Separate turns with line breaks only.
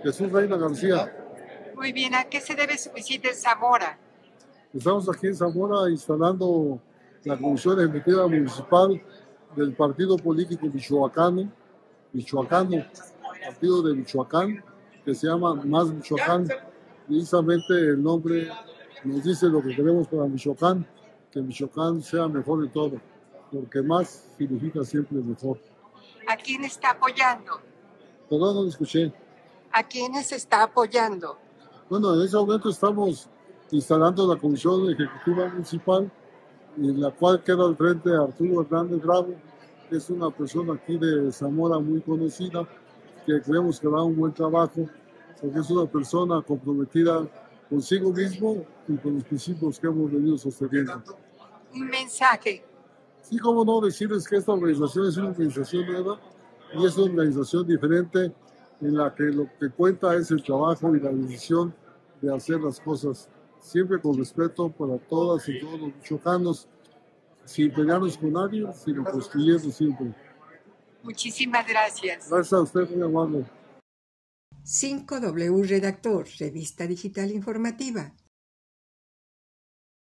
Jesús Reina García.
Muy bien, ¿a qué se debe su visita en Zamora?
Estamos aquí en Zamora instalando la Comisión Ejecutiva Municipal del Partido Político Michoacano, Partido de Michoacán, que se llama Más Michoacán. Precisamente el nombre nos dice lo que queremos para Michoacán, que Michoacán sea mejor en todo, porque más significa siempre mejor.
¿A quién está apoyando?
Perdón, no lo escuché.
¿A quiénes está apoyando?
Bueno, en ese momento estamos instalando la Comisión Ejecutiva Municipal, en la cual queda al frente Arturo Hernández Bravo, que es una persona aquí de Zamora muy conocida, que creemos que da un buen trabajo, porque es una persona comprometida consigo mismo y con los principios que hemos venido sosteniendo.
Un mensaje.
Sí, cómo no decirles que esta organización es una organización nueva y es una organización diferente en la que lo que cuenta es el trabajo y la decisión de hacer las cosas siempre con respeto para todas y todos los michoacanos, sin pelearnos con nadie, sino construyendo siempre.
Muchísimas gracias.
Gracias a usted, muy amable.
5W Redactor, Revista Digital Informativa.